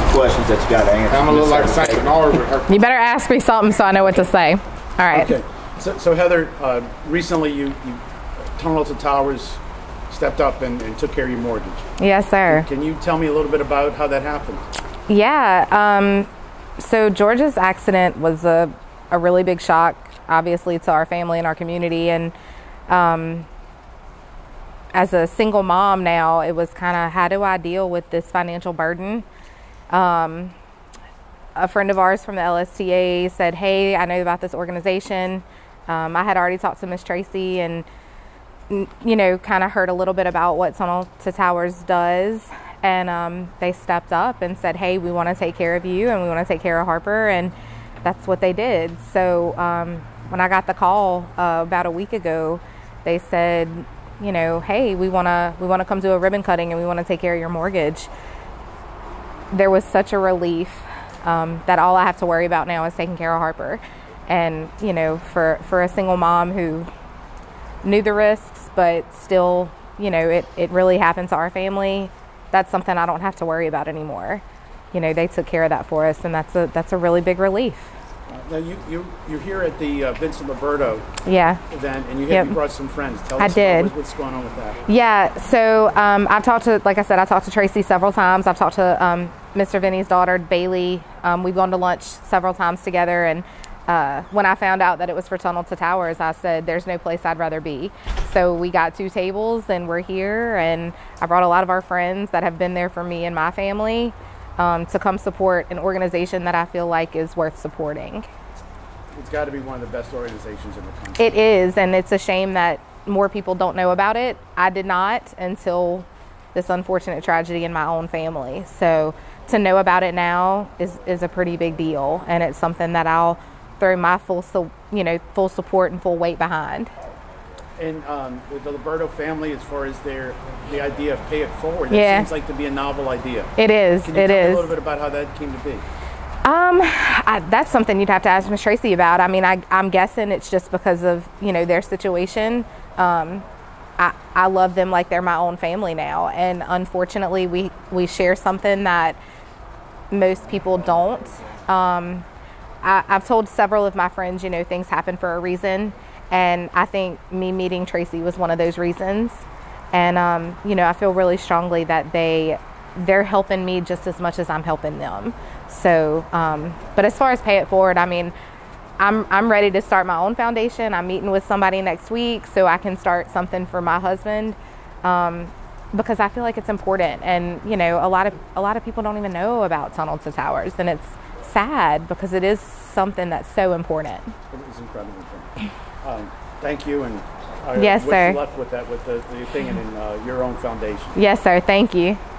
questions that you got to answer. I'm a little like St. Bernard with her. You better ask me something so I know what to say. All right. Okay. So Heather, recently you Tunnel to Towers stepped up and took care of your mortgage. Yes, sir. Can you tell me a little bit about how that happened? Yeah. So George's accident was a really big shock, obviously, to our family and our community. And as a single mom now, it was kind of, how do I deal with this financial burden? A friend of ours from the LSTA said, hey, I know about this organization. I had already talked to Miss Tracy and, you know, kind of heard a little bit about what Tunnel to Towers does. And they stepped up and said, hey, we want to take care of you and we want to take care of Harper. And that's what they did. So when I got the call about a week ago, they said, you know, hey, we want to come do a ribbon cutting and we want to take care of your mortgage. There was such a relief that all I have to worry about now is taking care of Harper. And, you know, for a single mom who knew the risks, but still, you know, it really happened to our family, that's something I don't have to worry about anymore. You know, they took care of that for us, and that's a really big relief. Now you're here at the Vincent Liberto event, and you brought some friends. Tell us what's going on with that. Yeah, so I've talked to, like I said, I talked to Tracy several times. I've talked to Mr. Vinny's daughter, Bailey. We've gone to lunch several times together, and when I found out that it was for Tunnel to Towers, I said, there's no place I'd rather be. So we got 2 tables, and we're here, and I brought a lot of our friends that have been there for me and my family to come support an organization that I feel like is worth supporting. It's got to be one of the best organizations in the country. It is, and it's a shame that more people don't know about it. I did not until this unfortunate tragedy in my own family. So to know about it now is a pretty big deal, and it's something that I'll throw my full support and full weight behind. And the Liberto family, as far as the idea of pay it forward, yeah, that seems like to be a novel idea. It is. Can you tell me a little bit about how that came to be? That's something you'd have to ask Ms. Tracy about. I mean, I'm guessing it's just because of, you know, their situation. I love them like they're my own family now, and unfortunately, we share something that most people don't. I've told several of my friends, you know, things happen for a reason. And I think me meeting Tracy was one of those reasons. And, you know, I feel really strongly that they're helping me just as much as I'm helping them. So, but as far as pay it forward, I mean, I'm ready to start my own foundation. I'm meeting with somebody next week so I can start something for my husband, because I feel like it's important. And, you know, a lot of people don't even know about Tunnel to Towers, and it's sad because it is something that's so important. It is incredibly important. Thank you, and yes, wish sir. you luck with that, with the thing in your own foundation. Yes, sir. Thank you.